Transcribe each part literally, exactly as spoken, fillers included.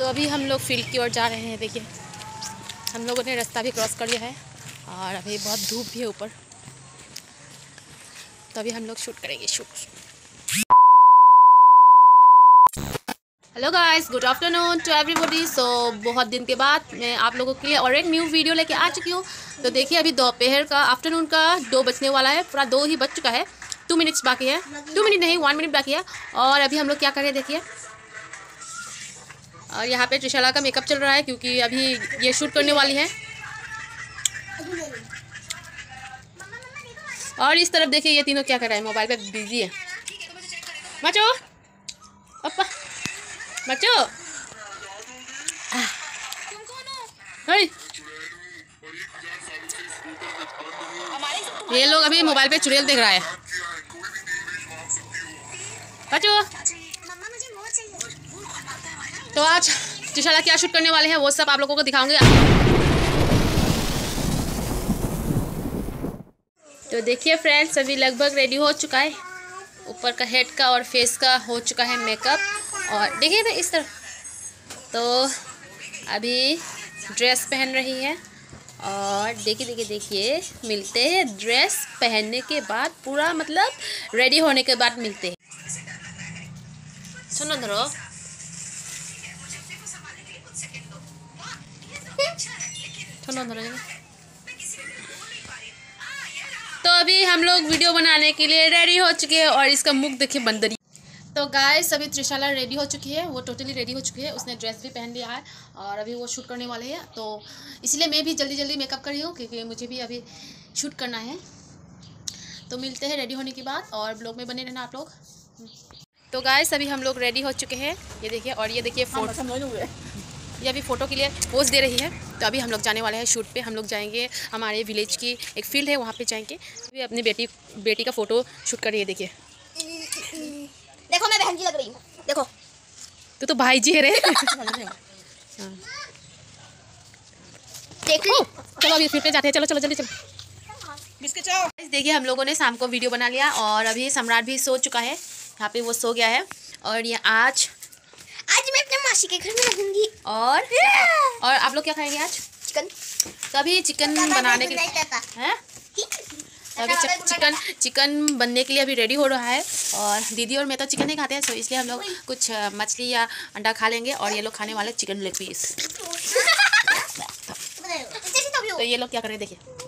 तो अभी हम लोग फील्ड की ओर जा रहे हैं। देखिए हम लोगों ने रास्ता भी क्रॉस कर लिया है और अभी बहुत धूप भी है ऊपर, तो अभी हम लोग शूट करेंगे shoot. Hello guys, good afternoon to everybody. So बहुत दिन के बाद मैं आप लोगों के लिए और एक न्यू वीडियो लेके आ चुकी हूँ। तो देखिए अभी दोपहर का आफ्टरनून का दो बजने वाला है, पूरा दो ही बज चुका है, टू मिनट्स बाकी है, टू मिनट नहीं वन मिनट बाकी है। और अभी हम लोग क्या कर रहे हैं देखिए, और यहाँ पे त्रिशाला का मेकअप चल रहा है क्योंकि अभी ये शूट करने वाली है। और इस तरफ देखिए ये तीनों क्या कर रहे हैं, मोबाइल पे बिजी है। मचो अपा मचो ये लोग अभी मोबाइल पे चुड़ैल देख रहा है। बच्चो तो आज त्रिशाला क्या शूट करने वाले हैं वो सब आप लोगों को दिखाऊंगे। तो देखिए फ्रेंड्स अभी लगभग रेडी हो चुका है, ऊपर का हेड का और फेस का हो चुका है मेकअप। और देखिए तो इस तरह तो अभी ड्रेस पहन रही है और देखिए देखिए देखिए मिलते हैं ड्रेस पहनने के बाद, पूरा मतलब रेडी होने के बाद मिलते हैं। सुनो धरो सुनो धरो। तो अभी हम लोग वीडियो बनाने के लिए रेडी हो चुके हैं और इसका मुख देखिए बंदरी। तो गाइस अभी त्रिशाला रेडी हो चुकी है, वो टोटली रेडी हो चुकी है, उसने ड्रेस भी पहन लिया है और अभी वो शूट करने वाले हैं। तो इसलिए मैं भी जल्दी जल्दी मेकअप कर रही हूँ क्योंकि मुझे भी अभी शूट करना है। तो मिलते हैं रेडी होने के बाद और ब्लॉग में बने रहना आप लोग। तो गाइस अभी हम लोग रेडी हो चुके हैं, ये देखिए। और ये देखिए फोटो, ये अभी फ़ोटो के लिए पोज दे रही है। तो अभी हम लोग जाने वाले हैं शूट पे। हम लोग जाएंगे हमारे विलेज की एक फील्ड है वहाँ पे जाएंगे। अभी अपनी बेटी बेटी का फ़ोटो शूट कर रही है। देखिए देखो मैं बहन जी लग रही हूँ, देखो तो तो भाई जी है रे। देख लो चलो अभी फील्ड पे जाते हैं, चलो चलो जल्दी चलो। देखिए हम लोगों ने शाम को वीडियो बना लिया और अभी सम्राट भी सो चुका है, यहाँ पे वो सो गया है। और ये आज आज मैं अपने मासी के घर में रहूंगी। और और आप लोग क्या खाएंगे आज? चिकन। कभी चिकन बनाने के लिए हैं, अभी चिकन चिकन बनने के लिए अभी रेडी हो रहा है। और दीदी और मैं तो चिकन नहीं खाते हैं, तो इसलिए हम लोग कुछ मछली या अंडा खा लेंगे और ये लोग खाने वाले चिकन लेग पीस। तो ये लोग क्या कर रहे हैं देखिए।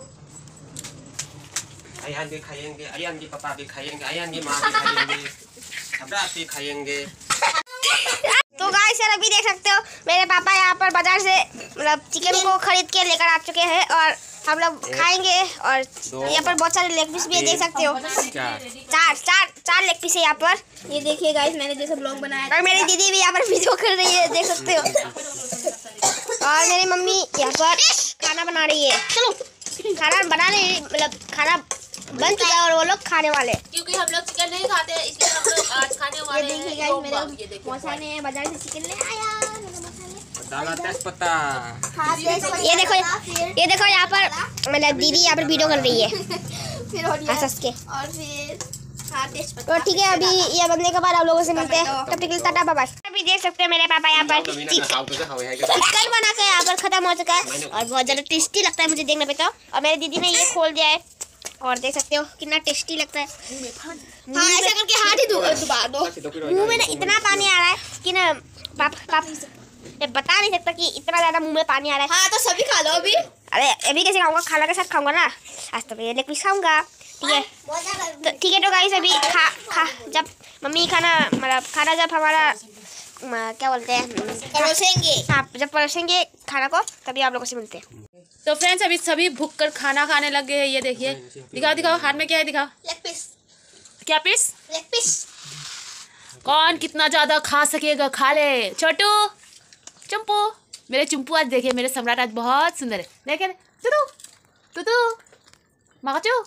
अयान भी खाएंगे, अयान की पापा भी खाएंगे, अयान की माँ भी खाएंगे, सम्राट भी खाएंगे। तो गाइस यार अभी देख सकते हो मेरे पापा यहाँ पर बाजार से मतलब चिकन को खरीद के लेकर आ चुके हैं और हम लोग खाएंगे। और यहाँ पर बहुत सारे लेग पीस भी देख सकते हो, चार चार चार लेग पीस है यहाँ पर। ये देखिए गाइस मैंने जैसे ब्लॉग बनाया और मेरी दीदी भी यहाँ पर वीडियो कर रही है, देख सकते हो। और मेरी मम्मी यहाँ पर खाना बना रही है। चलो खाना बना रही, मतलब खाना बन चुका है और वो लोग खाने वाले, क्योंकि हम लोग चिकन नहीं खाते हैं इसलिए हम लोग आज खाने वाले हैं। ये देखिए गाइस मेरे मौसा ने बाजार से चिकन ले आया, डाला तेजपत्ता। ये देखो ये देखो यहाँ पर मतलब दीदी यहाँ पर वीडियो कर रही है हंस के। और फिर तो ठीक है अभी ये बनने के बाद आप लोगों से मिलते हैं, तब तक के लिए टाटा बाय बाय। अभी देख सकते हैं मेरे पापा यहाँ पर चिकन बना के यहाँ पर खत्म हो चुका है और बहुत ज़्यादा टेस्टी लगता है मुझे देखने पे। तो और मेरी दीदी ने ये खोल दिया है और देख सकते हो कितना टेस्टी लगता है। हाँ ऐसा करके हाथ ही डुबा दो। मुँह में ना इतना पानी आ रहा है कि ना पाप पाप मैं बता नहीं सकता कि इतना ज़्यादा मुँह में पानी आ रहा है। हाँ तो सभी खा लो अभी। अरे अभी कैसे खाऊंगा, खाना के साथ खाऊंगा ना, आज तो मैं लेग पीस खाऊंगा। ठीक है तो ठीक है तो गाइस अभी खा खा जब मम्मी खाना मतलब खाना जब हमारा क्या बोलते हैं परोसेंगे, हाँ जब परोसेंगे खाना को तभी आप लोगों से मिलते हैं। तो फ्रेंड्स अभी सभी भूख कर खाना खाने लग गए हैं। ये देखिए दिखाओ दिखाओ हाथ में क्या है, दिखाओ लेग पीस। क्या पीस? Leg piece. कौन कितना ज्यादा खा सकेगा खा ले। छोटू चंपू, मेरे चंपू आज देखिए, मेरे सम्राट आज बहुत सुंदर है। देखे तुतू तुतू माचू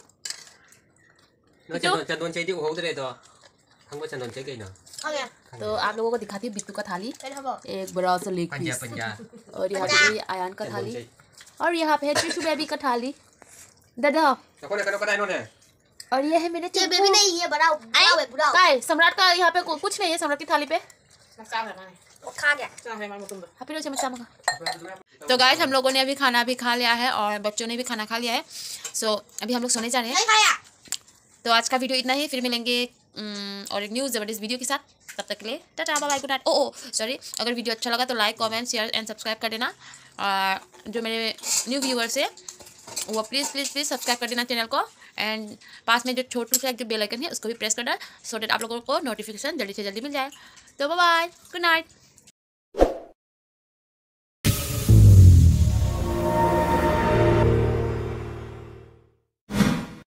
चंदन चाहिए वो उधर है तो हम को चंदन चाहिए ना। तो आप लोगों को दिखाती हूँ बिट्टू का थाली, एक बड़ा सा लेग पीस और यहाँ पे आयान का थाली और यहाँ पे है ट्रिशु बेबी का थाली। दादा और ये है मेरे ये बेबी नहीं, ये बड़ा बड़ा है, बड़ा है सम्राट का। यहाँ पे कुछ नहीं है सम्राट की थाली पे। वो खा गया। हैप्पी रोज मचा मगा। तो गाइस हम लोगों ने अभी खाना भी खा लिया है और बच्चों ने भी खाना खा लिया है। सो अभी हम लोग सोने जा रहे हैं। नहीं खाया। तो आज का वीडियो इतना ही, फिर मिलेंगे उम, और एक न्यू ज़बरदस्त वीडियो के साथ। तब तक के लिए tata bye bye good night. Oh oh sorry, अगर वीडियो अच्छा लगा तो like comment share and subscribe कर देना। और जो मेरे न्यू व्यूअर्स है वो प्लीज़ प्लीज़ प्लीज़ सब्सक्राइब कर देना चैनल को। एंड पास में जो छोटू सा एक जो बेल आइकन है उसको भी प्रेस कर देना, सो दैट आप लोगों को नोटिफिकेशन जल्दी से जल्दी मिल जाए। तो बाय बाय गुड नाइट।